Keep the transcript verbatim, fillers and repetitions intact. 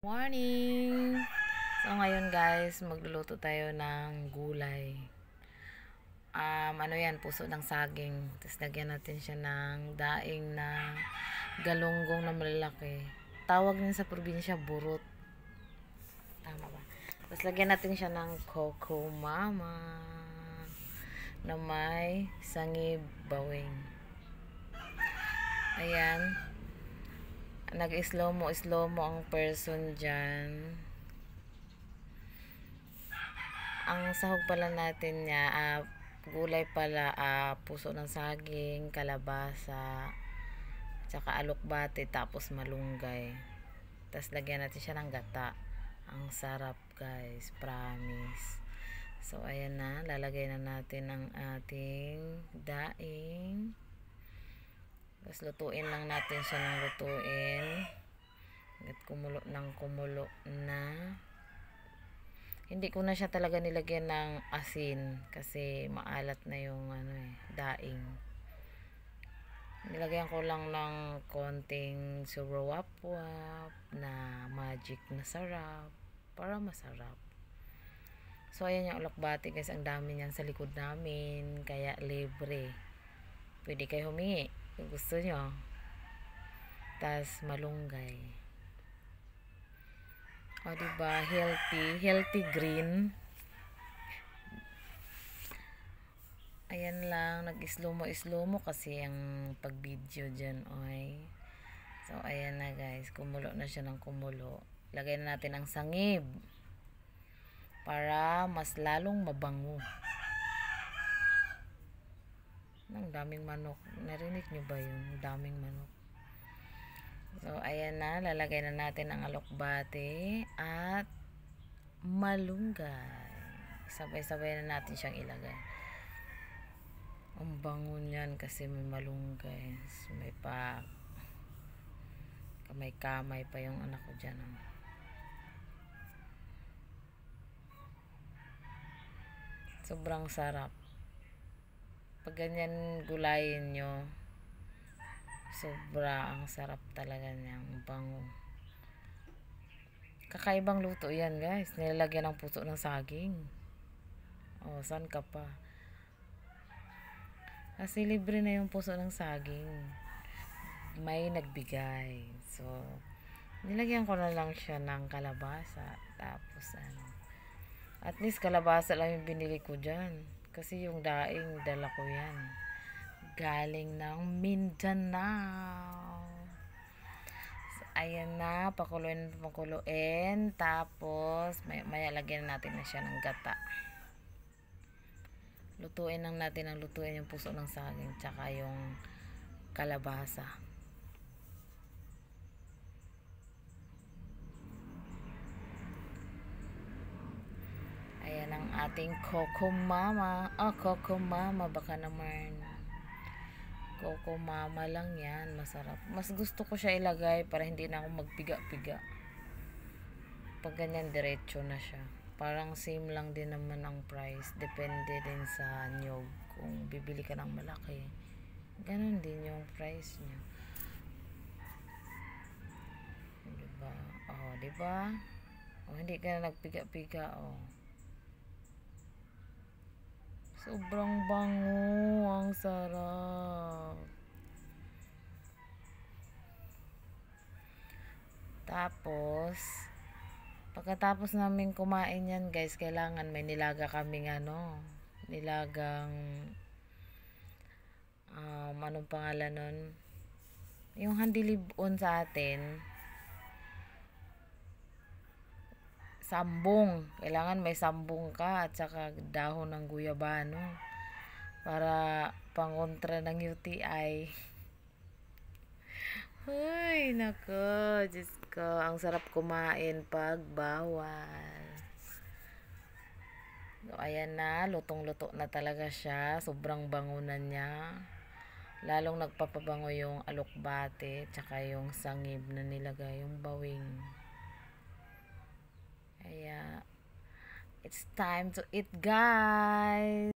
Morning! So, ngayon guys, magluluto tayo ng gulay. Um, ano yan, puso ng saging. Tapos, lagyan natin siya ng daing na galunggong na malalaki. Tawag niya sa probinsya, burot. Tama ba? Tapos, lagyan natin siya ng Coco Mama na may sangib bawing. Ayan. Nag-slow mo, slow mo ang person dyan. Ang sahog pala natin niya, uh, gulay pala, uh, puso ng saging, kalabasa, tsaka alokbate, tapos malunggay. Tapos lagyan natin siya ng gata. Ang sarap guys, promise. So ayan na, lalagay na natin ang ating daing. Tapos lutuin lang natin siya ng lutuin. At kumulo ng kumulo na. Hindi ko na siya talaga nilagyan ng asin kasi maalat na yung ano eh, daing. Nilagyan ko lang ng konting surawap-wap na magic na sarap para masarap. So ayan yung alokbate guys, ang dami niyan sa likod namin, kaya libre. Pwede kayo humingi kung gusto nyo. Tas malunggay. O diba, healthy, healthy green. Ayan lang, nag-slow mo, slow mo kasi ang pag-video dyan, oy. So ayan na guys, kumulo na siya ng kumulo. Lagay na natin ang sangib para mas lalong mabango. Ang daming manok. Narinig nyo ba yun? Daming manok. So, ayan na. Lalagay na natin ang alokbate at malunggay. Sabay-sabay na natin siyang ilagay. Ang bango niyan kasi may malunggay. May pa kamay-kamay pa yung anak ko dyan. Oh. Sobrang sarap. Pag ganyan gulayin nyo, sobra ang sarap talaga niyang bango. Kakaibang luto yan guys, nilalagyan ng puso ng saging. O, saan ka pa? Kasi libre na yung puso ng saging, may nagbigay. So nilagyan ko na lang siya ng kalabasa. Tapos ano, at least kalabasa lang yung binili ko dyan. Kasi yung daing, dala ko yan. Galing ng Mindanao. So, ayan na. Pakuluin, pakuluin. Tapos, may, may lagyan natin na siya ng gata. Lutuin lang natin ang lutuin yung puso ng saging. Tsaka yung kalabasa. Ayan ang ating Coco Mama. Oh, Coco Mama. Baka naman. Coco Mama lang yan. Masarap. Mas gusto ko siya ilagay para hindi na ako magpiga-piga. Pag ganyan, diretso na siya. Parang same lang din naman ang price. Depende din sa nyog. Kung bibili ka ng malaki, ganun din yung price niya. Diba? Oh, diba? Oh, hindi ka na nagpiga-piga. Oh. Sobrang bango, ang sarap. Tapos, pagkatapos namin kumain yan guys, kailangan may nilaga kaming ano, nilagang, um, anong pangalan nun? Yung handilibon sa atin, sambong. Kailangan may sambong ka at saka dahon ng guyabano para pangontra ng U T I. Ay, nako, Diyos ko. Ang sarap kumain pag bawal. So, ayan na. Lutong-luto na talaga siya. Sobrang bango na niya. Lalong nagpapabango yung alokbate tsaka yung sangib na nilagay, yung bawing. Kaya, it's time to eat guys!